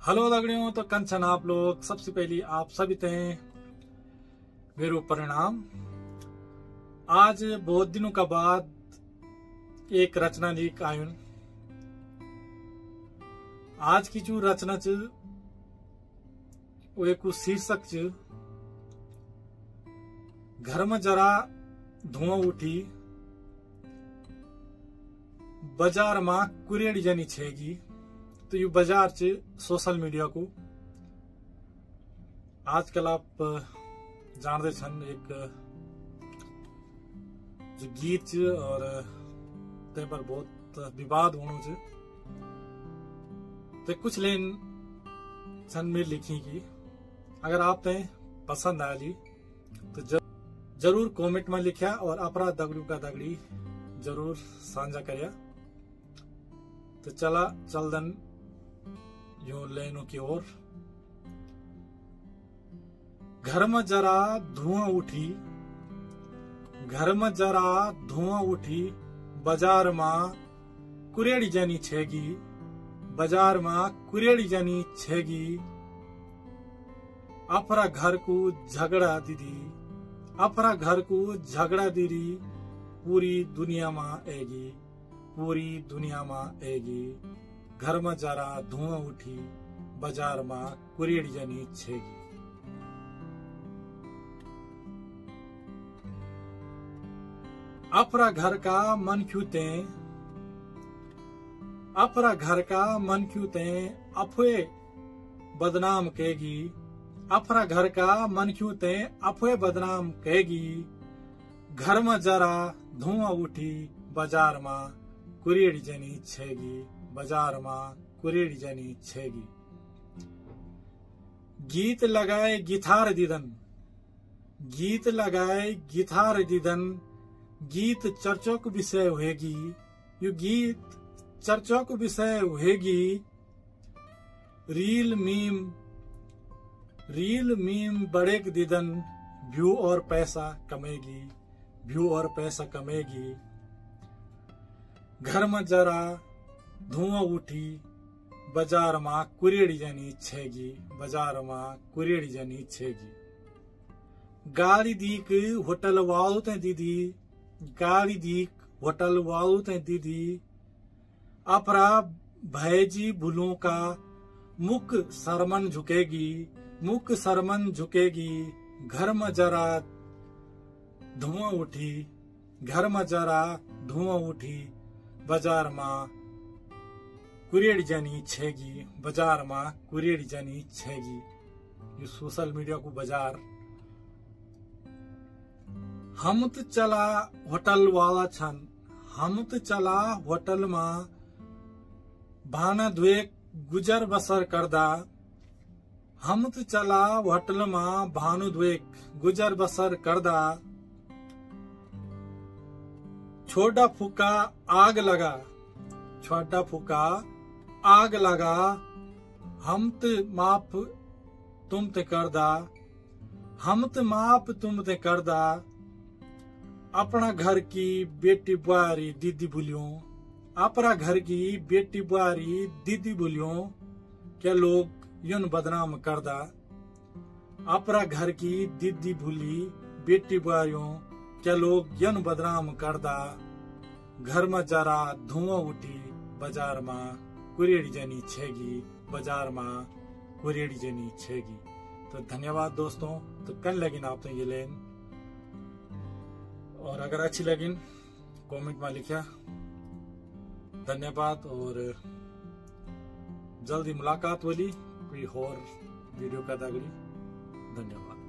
Hello दगड़ियों, तो कंचन आप लोग सबसे पहली आप सभी ते मेरू परिणाम। आज बहुत दिनों का बाद एक रचना लीक आयुन। आज की जो रचना च वो एक शीर्षक च घर में जरा धुआं उठी, बाजार में कुरेड़ी जनी छेगी। तो ये बाजार च सोशल मीडिया को आजकल आप जानते छन एक जो गीत च और ते पर बहुत विवाद होनो च। तो कुछ लेन छन में लिखी की अगर आप ते पसंद आली तो जरूर कमेंट में लिखा और अपरा दगड़ू का दगड़ी जरूर साझा करया। तो चला चलदन यो लेनो की ओर। घर में जरा धुआं उठी, घर में जरा धुआं उठी, बाजार में कुरेड़ी जनी छेगी, बाजार में कुरेड़ी जनी छेगी। अपरा घर को झगड़ा दीदी, अपरा घर को झगड़ा दीदी, पूरी दुनिया में आएगी, पूरी दुनिया में आएगी। घर में जरा धुआं उठी, बाजार में कुरेड़ी जनी छेगी। अपरा घर का मन क्यों ते, अपरा घर का मन क्यों ते, अफवे बदनाम कहेगी। अपरा घर का मन क्यों ते, अफवे बदनाम कहेगी। घर में जरा धुआं उठी, बाजार में कुरेड़ी जनी छेगी, बाजार में कुरेड़ी जनी छेगी। गीत लगाए गिटार दीदन, गीत लगाए गिटार दीदन, गीत चर्चों को विषय होगी। यो गीत चर्चों को विषय होगी। रील मीम बड़े दीदन, व्यू और पैसा कमेगी, व्यू और पैसा कमेगी। घर में जरा धुआं उठी, बाजार में कुरेड़ी जनी छेगी, बाजार में कुरेड़ी जनी छेगी। गाड़ी दीक होटल वालू ते दीदी, गाड़ी दीक होटल वालू ते दीदी। अपरा भैजी भूलों का मुख सरमन झुकेगी, मुख सरमन झुकेगी। घर में जरा धुआं उठी, घर में जरा धुआं उठी, बाजार में कुरेड़ी जनी छेगी, बाजार में कुरेड़ी जनी छेगी। ये सोशल मीडिया को बाजार। हम तो चला होटल वाला छन, हम तो चला होटल में भाना धुए गुजर बसर करदा। हम तो चला होटल में भानु धुए गुजर बसर करदा। छोटा फूका आग लगा, छोटा फूका आग लगा। हम तो माफ तुम ते करदा, हम तो माफ तुम ते करदा। अपना घर की बेटी बुआरी दीदी भूलियो, अपना घर की बेटी बुआरी दीदी भूलियो। क्या लोग यून बदनाम करदा। अपना घर की दीदी भूली बेटी बुआरियों, क्या लोग यन बदनाम करदा। घर में जरा धुआं उठी, बाजार में कुरेड़ी जनी छेगी, बाजार में कुरेड़ी जनी छेगी। तो धन्यवाद दोस्तों। तो कल लगिन आप तो ये लेन, और अगर अच्छी लगिन कमेंट में लिखा। धन्यवाद और जल्दी मुलाकात होली कोई और वीडियो का दगड़ी। धन्यवाद।